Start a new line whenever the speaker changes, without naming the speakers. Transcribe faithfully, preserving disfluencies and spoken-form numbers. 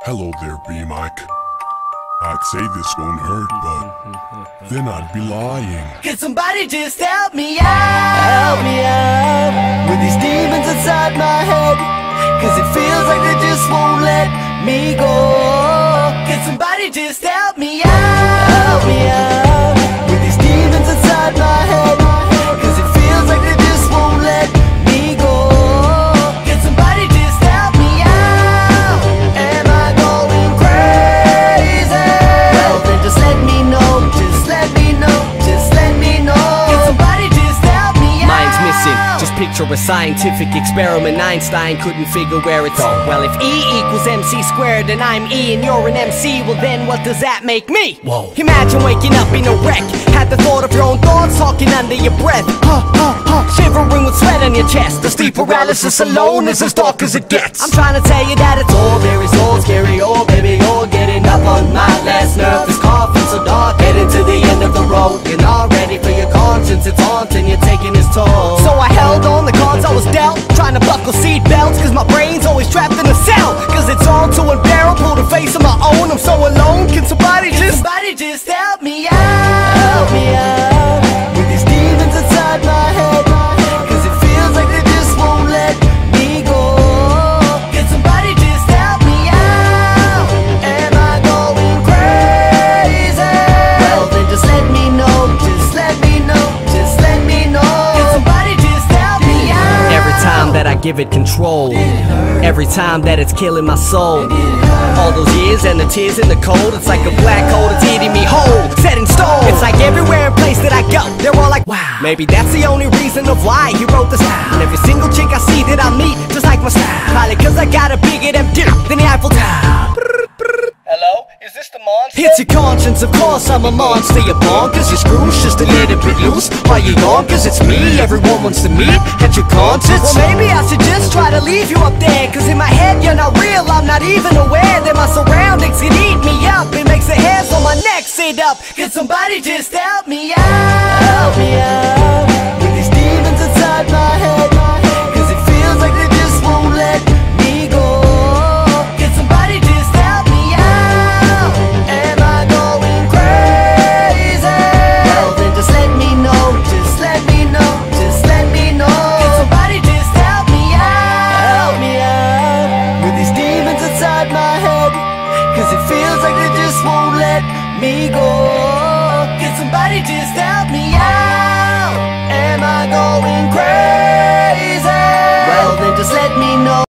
Hello there, BMike. I'd say this won't hurt, but then I'd be lying.
Can somebody just help me out? Help me out with these demons inside my head, cause it feels like they just won't let me go. Can somebody just help me out? Help me out with these demons inside my head, cause it feels like they just won't let me go. Can somebody just help me out? Am I going crazy? Well then just let me know, just let me know, just let me know. Can somebody just help me out?
Mine's missing, just picture a scientific experiment. Einstein couldn't figure where it's all. Well, if E equals M C squared and I'm E and you're an M C, well then what does that make me? Whoa. Imagine waking up in a wreck, had the thought of your own thoughts talking under your breath. Huh, huh, huh. Shivering with sweat on your chest. The sleep paralysis alone is as dark as it gets. I'm trying to tell you that it's all there is all scary. Oh baby, you're getting up on my last nerve. This coffin so dark, heading to the end of the road. You're not ready for your conscience, it's haunting, you're taking its toll. So I held on the cards I was dealt, trying to buckle seat belts, cause my brain's always trapped in a cell. Cause it's all too unbearable to face on my own. I'm so alone, can somebody
Can
just
somebody just help me out? Help me out with these demons inside my head, cause it feels like they just won't let me go. Can somebody just help me out? Am I going crazy? Well then just let me know, just let me know, just let me know. Can somebody just help me out?
every time that I give it control, every time that it's killing my soul. All those years and the tears in the cold, it's like a black hole that's eating me whole, set in stone. It's like everywhere and place that I go, they're all like, wow. Maybe that's the only reason of why he wrote this. And every single chick I see that I meet, just like my style, probably cause I got a bigger them dip than the Eiffel Tower.
Hello? Is this the monster?
Hits your conscience, of course I'm a monster. You're born cause your screws just a little bit loose. Why you yawn? Cause it's me everyone wants to meet. At your conscience?
Well maybe I should just try to leave you up there, cause in my head you're not real, I'm not even aware that my surroundings can eat me up. It makes the hairs on my neck sit up. Can somebody just help me out? Help me out with these demons inside my head, cause it feels like they just won't let me go. Can somebody just help me out? Am I going crazy? Well then just let me know, just let me know, just let me know. Can somebody just help me out? Help me out with these demons inside my head, cause it feels like they just won't let me go. Can somebody just help me out? Am I going crazy? Well then just let me know.